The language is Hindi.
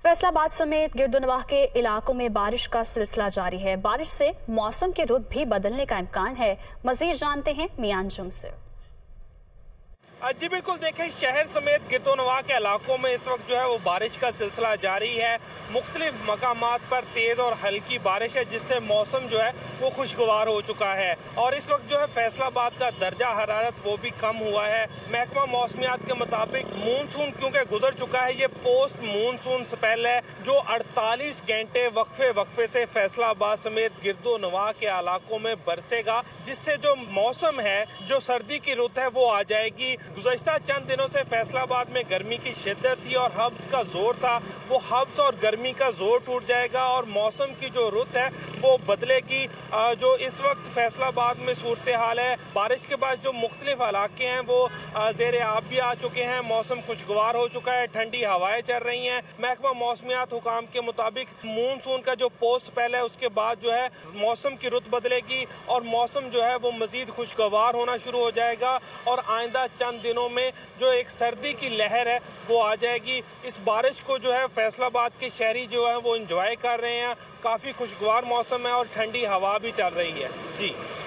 फैसलाबाद समेत गिरदोनवाह के इलाकों में बारिश का सिलसिला जारी है। बारिश से मौसम के रुख भी बदलने का इम्कान है। मजीद जानते हैं मियां अंजुम से। जी बिल्कुल, देखें शहर समेत गिरदोनवाह के इलाकों में इस वक्त जो है वो बारिश का सिलसिला जारी है। मुख्तलिफ मकामात पर तेज़ और हल्की बारिश है, जिससे मौसम जो है वो खुशगवार हो चुका है। और इस वक्त जो है फैसलाबाद का दर्जा हरारत वो भी कम हुआ है। महकमा मौसमियात के मुताबिक मानसून क्योंकि गुजर चुका है, ये पोस्ट मानसून स्पेल है जो 48 घंटे वक्फे से फैसलाबाद समेत गिरदोनवाह के इलाकों में बरसेगा, जिससे जो मौसम है, जो सर्दी की रुत है वो आ जाएगी। गुज़श्ता चंद दिनों से फैसलाबाद में गर्मी की शिद्दत थी और हब्स का जोर था, वो हब्स और गर्मी का जोर टूट जाएगा और मौसम की जो रुत है वो बदलेगी। जो इस वक्त फैसलाबाद में सूरत हाल है, बारिश के बाद जो मुख्तलिफ इलाके हैं वो ज़ेर आब भी आ चुके हैं। मौसम खुशगवार हो चुका है, ठंडी हवाएं चल रही हैं। महकमा मौसमियात हुकाम के मुताबिक मानसून का जो पोस्ट पहले है उसके बाद जो है मौसम की रुत बदलेगी और मौसम जो है वो मज़ीद खुशगवार होना शुरू हो जाएगा और आइंदा चंद दिनों में जो एक सर्दी की लहर है वो आ जाएगी। इस बारिश को जो है फैसलाबाद के शहरी जो है वो इंजॉय कर रहे हैं। काफ़ी खुशगवार मौसम है और ठंडी हवा भी चल रही है। जी।